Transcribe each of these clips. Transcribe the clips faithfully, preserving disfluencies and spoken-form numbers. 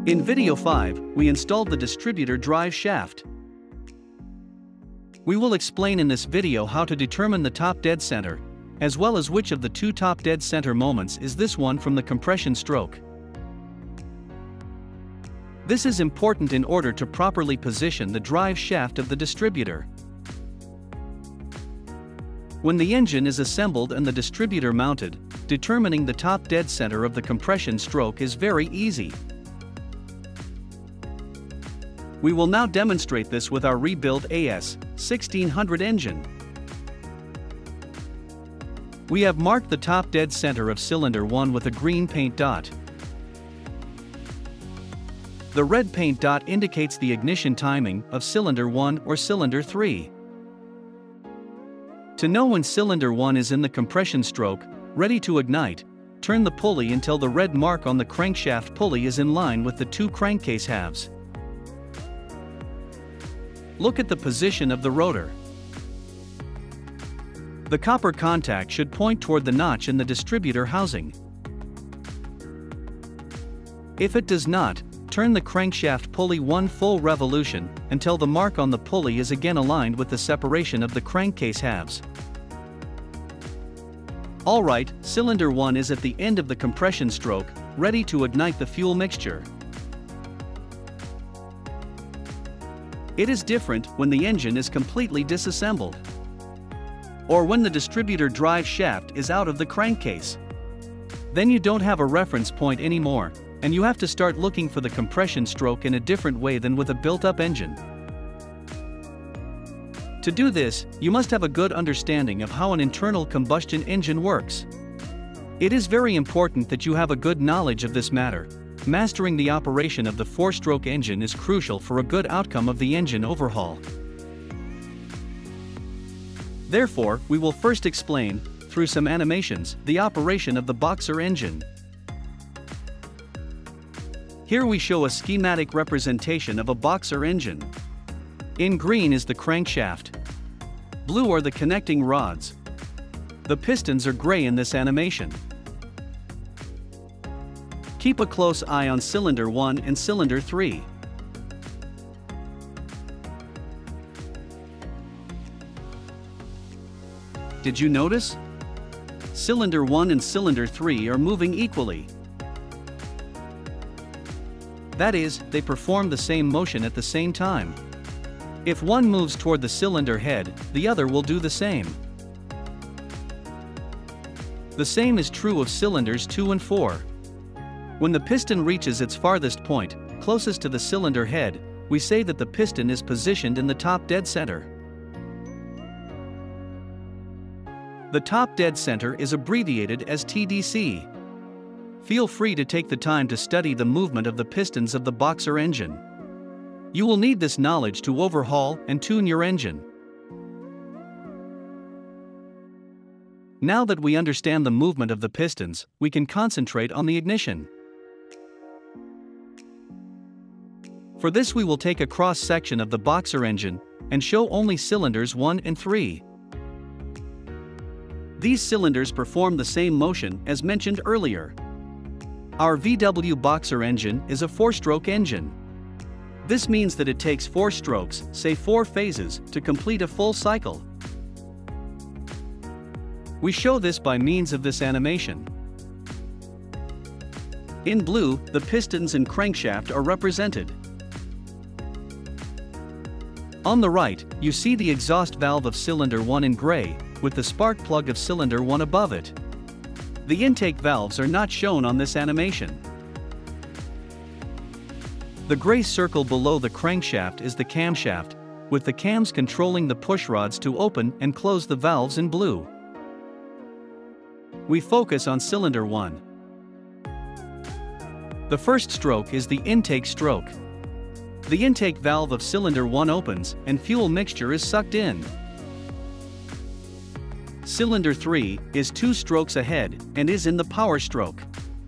In video five, we installed the distributor drive shaft. We will explain in this video how to determine the top dead center, as well as which of the two top dead center moments is this one from the compression stroke. This is important in order to properly position the drive shaft of the distributor. When the engine is assembled and the distributor mounted, determining the top dead center of the compression stroke is very easy. We will now demonstrate this with our rebuilt A S sixteen hundred engine. We have marked the top dead center of cylinder one with a green paint dot. The red paint dot indicates the ignition timing of cylinder one or cylinder three. To know when cylinder one is in the compression stroke, ready to ignite, turn the pulley until the red mark on the crankshaft pulley is in line with the two crankcase halves. Look at the position of the rotor. The copper contact should point toward the notch in the distributor housing. If it does not, turn the crankshaft pulley one full revolution until the mark on the pulley is again aligned with the separation of the crankcase halves. Alright, cylinder one is at the end of the compression stroke, ready to ignite the fuel mixture. It is different when the engine is completely disassembled, or when the distributor drive shaft is out of the crankcase. Then you don't have a reference point anymore, and you have to start looking for the compression stroke in a different way than with a built-up engine. To do this, you must have a good understanding of how an internal combustion engine works. It is very important that you have a good knowledge of this matter. Mastering the operation of the four-stroke engine is crucial for a good outcome of the engine overhaul. Therefore, we will first explain, through some animations, the operation of the boxer engine. Here we show a schematic representation of a boxer engine. In green is the crankshaft. Blue are the connecting rods. The pistons are gray in this animation. Keep a close eye on cylinder one and cylinder three. Did you notice? Cylinder one and cylinder three are moving equally. That is, they perform the same motion at the same time. If one moves toward the cylinder head, the other will do the same. The same is true of cylinders two and four. When the piston reaches its farthest point, closest to the cylinder head, we say that the piston is positioned in the top dead center. The top dead center is abbreviated as T D C. Feel free to take the time to study the movement of the pistons of the boxer engine. You will need this knowledge to overhaul and tune your engine. Now that we understand the movement of the pistons, we can concentrate on the ignition. For this we will take a cross-section of the boxer engine and show only cylinders one and three. These cylinders perform the same motion as mentioned earlier. Our V W boxer engine is a four-stroke engine. This means that it takes four strokes, say four phases, to complete a full cycle. We show this by means of this animation. In blue, the pistons and crankshaft are represented. On the right, you see the exhaust valve of cylinder one in gray, with the spark plug of cylinder one above it. The intake valves are not shown on this animation. The gray circle below the crankshaft is the camshaft, with the cams controlling the pushrods to open and close the valves in blue. We focus on cylinder one. The first stroke is the intake stroke. The intake valve of cylinder one opens and fuel mixture is sucked in. Cylinder three is two strokes ahead and is in the power stroke.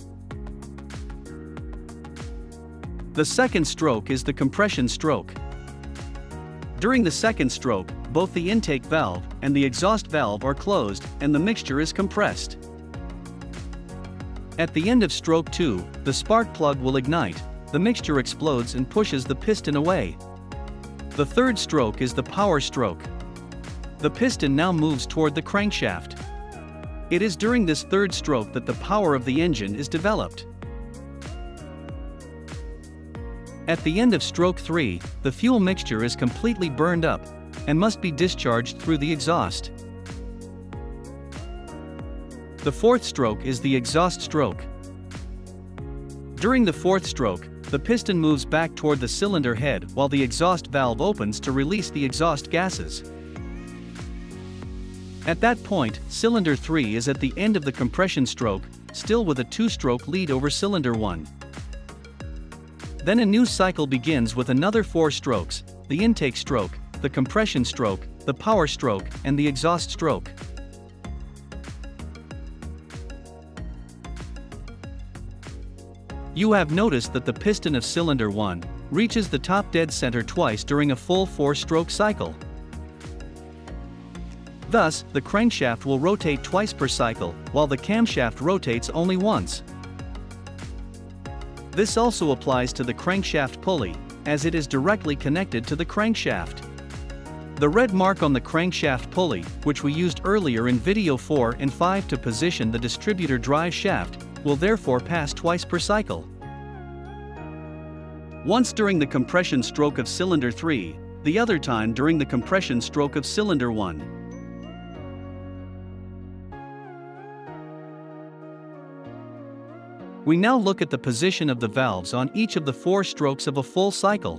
The second stroke is the compression stroke. During the second stroke, both the intake valve and the exhaust valve are closed and the mixture is compressed. At the end of stroke two, the spark plug will ignite, the mixture explodes and pushes the piston away. The third stroke is the power stroke. The piston now moves toward the crankshaft. It is during this third stroke that the power of the engine is developed. At the end of stroke three, the fuel mixture is completely burned up and must be discharged through the exhaust. The fourth stroke is the exhaust stroke. During the fourth stroke, the piston moves back toward the cylinder head while the exhaust valve opens to release the exhaust gases. At that point, cylinder three is at the end of the compression stroke, still with a two-stroke lead over cylinder one. Then a new cycle begins with another four strokes: the intake stroke, the compression stroke, the power stroke, and the exhaust stroke. You have noticed that the piston of cylinder one reaches the top dead center twice during a full four-stroke cycle. Thus, the crankshaft will rotate twice per cycle, while the camshaft rotates only once. This also applies to the crankshaft pulley, as it is directly connected to the crankshaft. The red mark on the crankshaft pulley, which we used earlier in video four and five to position the distributor drive shaft, will therefore pass twice per cycle. Once during the compression stroke of cylinder three, the other time during the compression stroke of cylinder one. We now look at the position of the valves on each of the four strokes of a full cycle.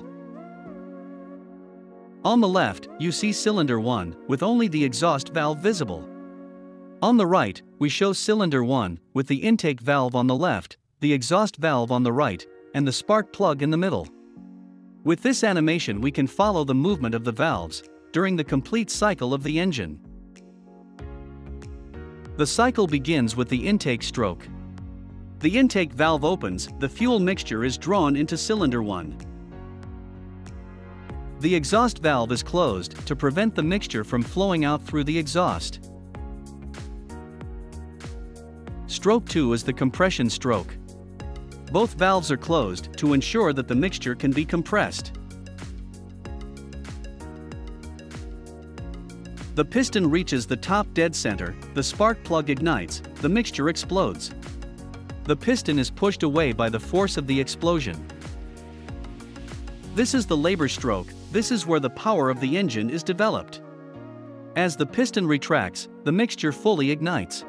On the left, you see cylinder one, with only the exhaust valve visible. On the right, we show cylinder one, with the intake valve on the left, the exhaust valve on the right, and the spark plug in the middle. With this animation we can follow the movement of the valves during the complete cycle of the engine. The cycle begins with the intake stroke. The intake valve opens, the fuel mixture is drawn into cylinder one. The exhaust valve is closed to prevent the mixture from flowing out through the exhaust. Stroke two is the compression stroke. Both valves are closed to ensure that the mixture can be compressed. The piston reaches the top dead center, the spark plug ignites, the mixture explodes. The piston is pushed away by the force of the explosion. This is the labor stroke. This is where the power of the engine is developed. As the piston retracts, the mixture fully ignites.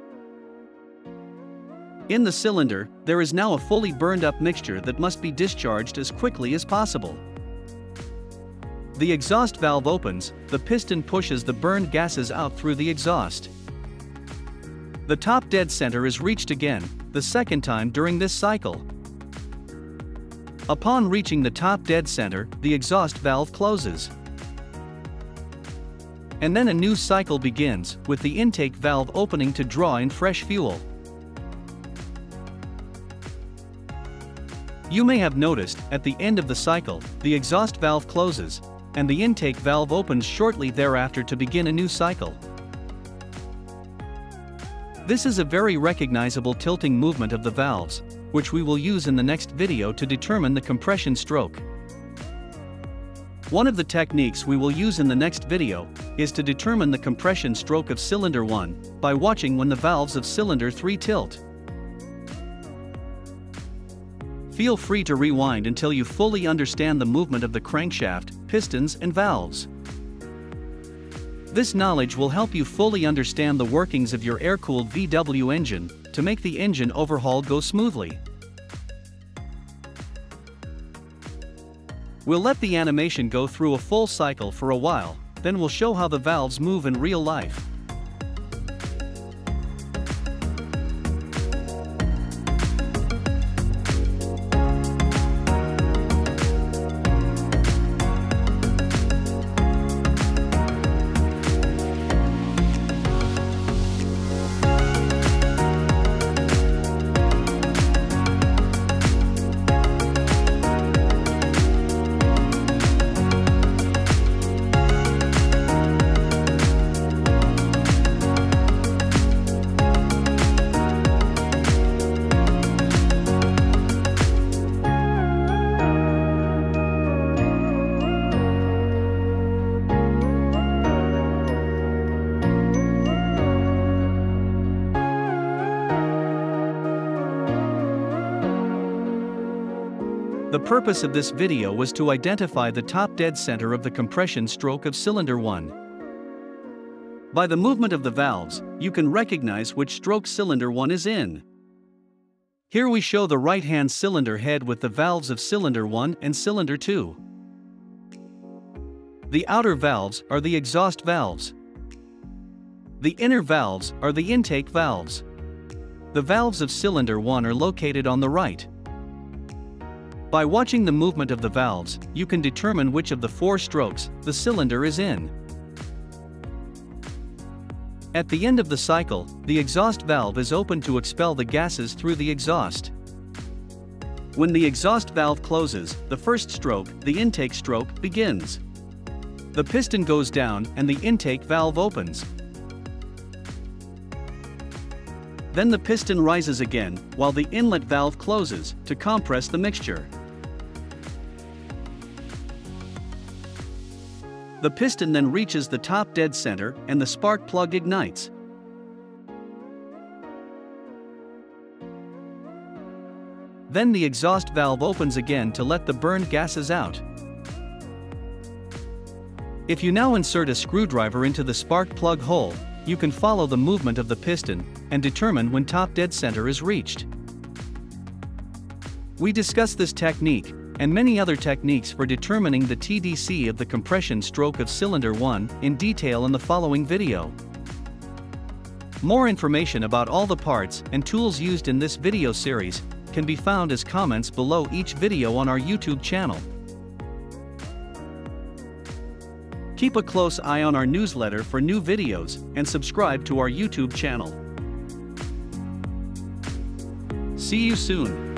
In the cylinder, there is now a fully burned up mixture that must be discharged as quickly as possible. The exhaust valve opens, the piston pushes the burned gases out through the exhaust. The top dead center is reached again, the second time during this cycle. Upon reaching the top dead center, the exhaust valve closes. And then a new cycle begins, with the intake valve opening to draw in fresh fuel. You may have noticed, at the end of the cycle, the exhaust valve closes, and the intake valve opens shortly thereafter to begin a new cycle. This is a very recognizable tilting movement of the valves, which we will use in the next video to determine the compression stroke. One of the techniques we will use in the next video is to determine the compression stroke of cylinder one by watching when the valves of cylinder three tilt. Feel free to rewind until you fully understand the movement of the crankshaft, pistons, and valves. This knowledge will help you fully understand the workings of your air-cooled V W engine to make the engine overhaul go smoothly. We'll let the animation go through a full cycle for a while, then we'll show how the valves move in real life. The purpose of this video was to identify the top dead center of the compression stroke of cylinder one. By the movement of the valves, you can recognize which stroke cylinder one is in. Here we show the right-hand cylinder head with the valves of cylinder one and cylinder two. The outer valves are the exhaust valves. The inner valves are the intake valves. The valves of cylinder one are located on the right. By watching the movement of the valves, you can determine which of the four strokes the cylinder is in. At the end of the cycle, the exhaust valve is open to expel the gases through the exhaust. When the exhaust valve closes, the first stroke, the intake stroke, begins. The piston goes down and the intake valve opens. Then the piston rises again, while the inlet valve closes, to compress the mixture. The piston then reaches the top dead center and the spark plug ignites. Then the exhaust valve opens again to let the burned gases out. If you now insert a screwdriver into the spark plug hole, you can follow the movement of the piston and determine when top dead center is reached. We discussed this technique and many other techniques for determining the T D C of the compression stroke of cylinder one in detail in the following video. More information about all the parts and tools used in this video series can be found as comments below each video on our YouTube channel. Keep a close eye on our newsletter for new videos and subscribe to our YouTube channel. See you soon.